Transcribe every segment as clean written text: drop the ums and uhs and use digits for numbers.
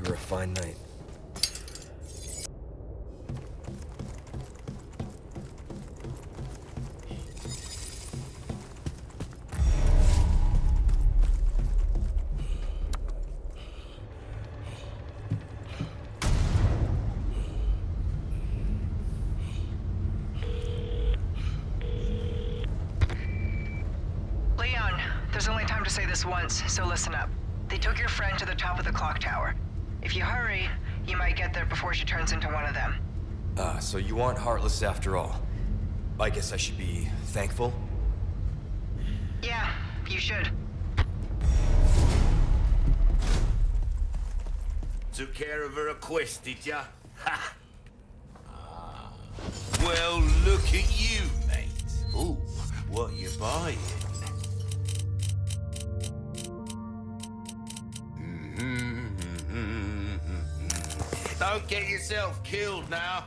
You were a fine knight. Leon, there's only time to say this once, so listen up. They took your friend to the top of the clock tower. If you hurry, you might get there before she turns into one of them. So you aren't heartless after all. I guess I should be thankful? Yeah, you should. Took care of her request, did ya? Ha! Well, look at you, mate. Ooh, what you buying? Don't get yourself killed now.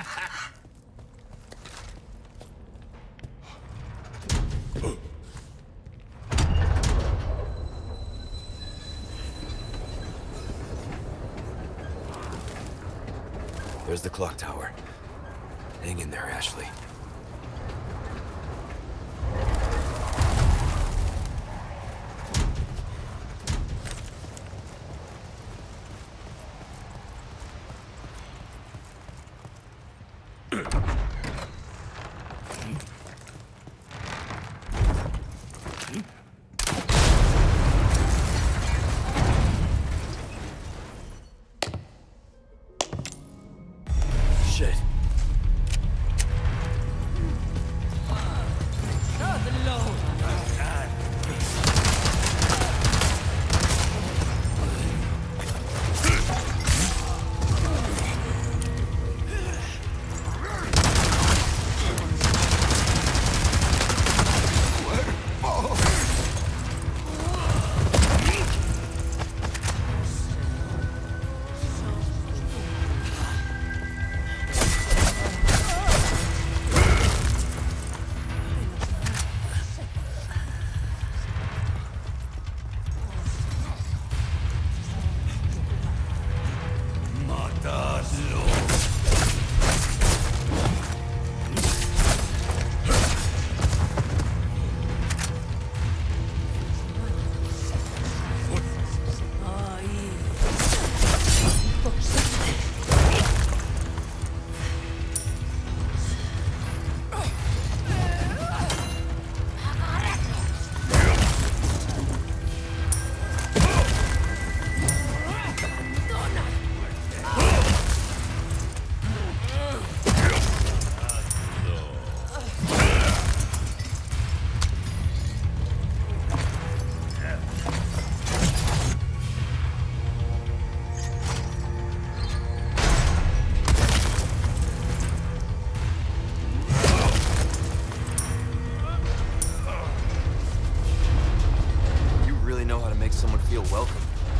There's the clock tower. Hang in there, Ashley. Shit. Someone feel welcome.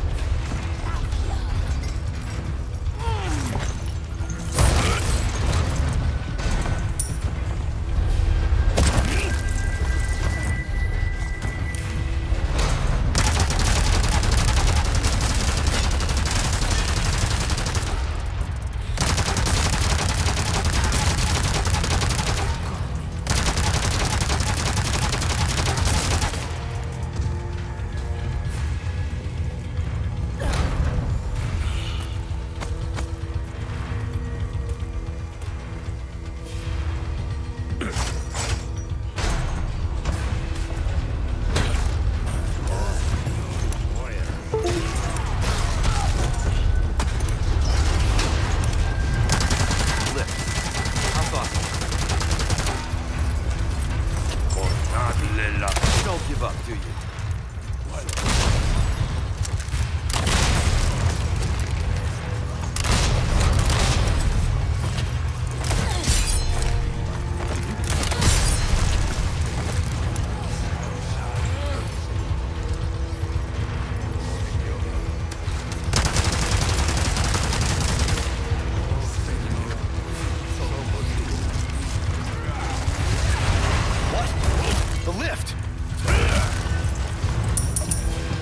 Don't give up, do you? What? The lift!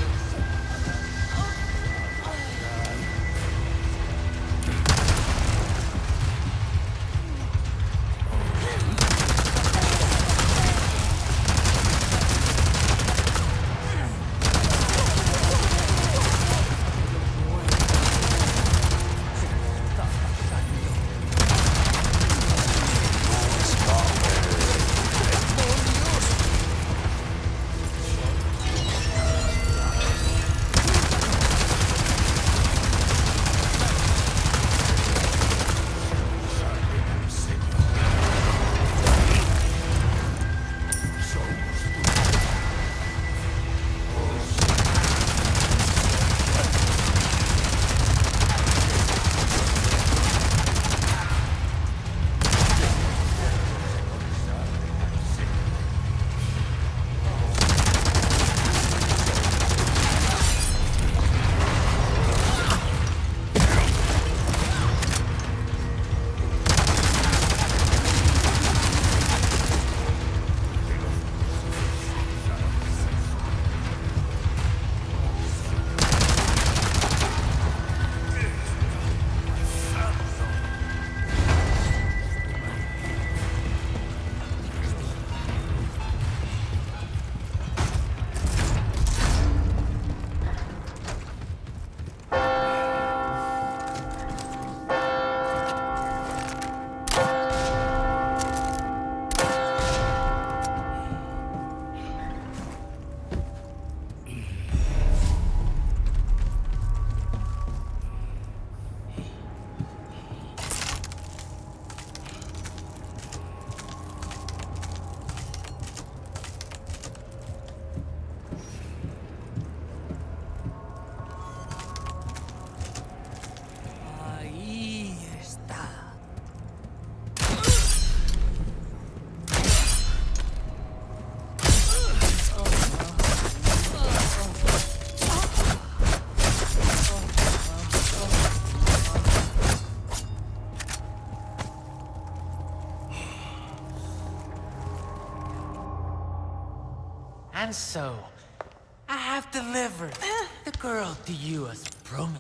And so, I have delivered the girl to you as promised.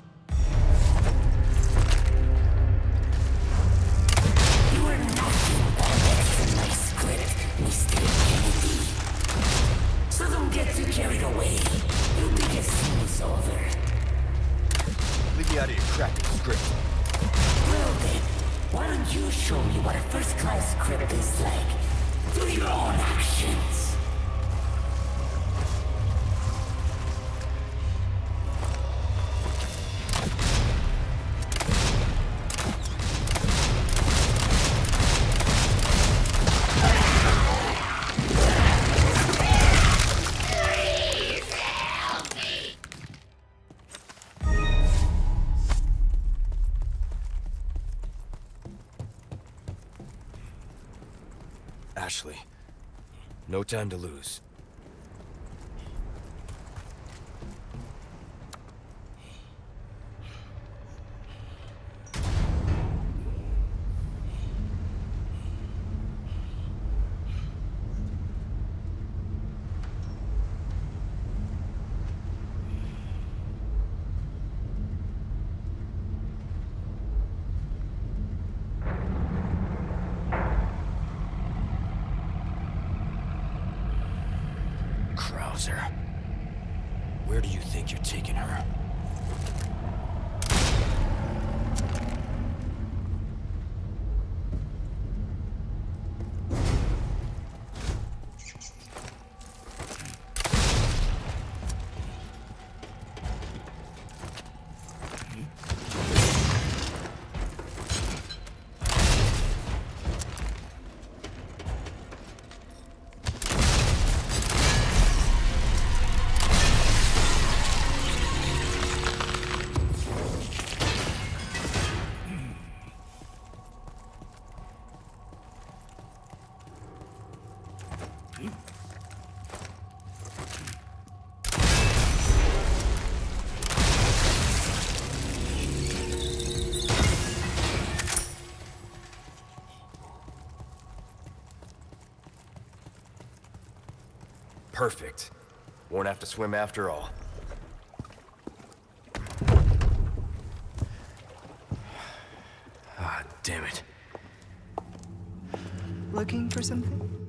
You are nothing but a mess in my script, Mr. Kennedy. So don't get too carried away. Your biggest scene is over. Leave me out of your crappy script. Well then, why don't you show me what a first-class script is like through your own actions? Ashley, no time to lose. Krauser. Where do you think you're taking her? Perfect. Won't have to swim after all. Ah, damn it. Looking for something?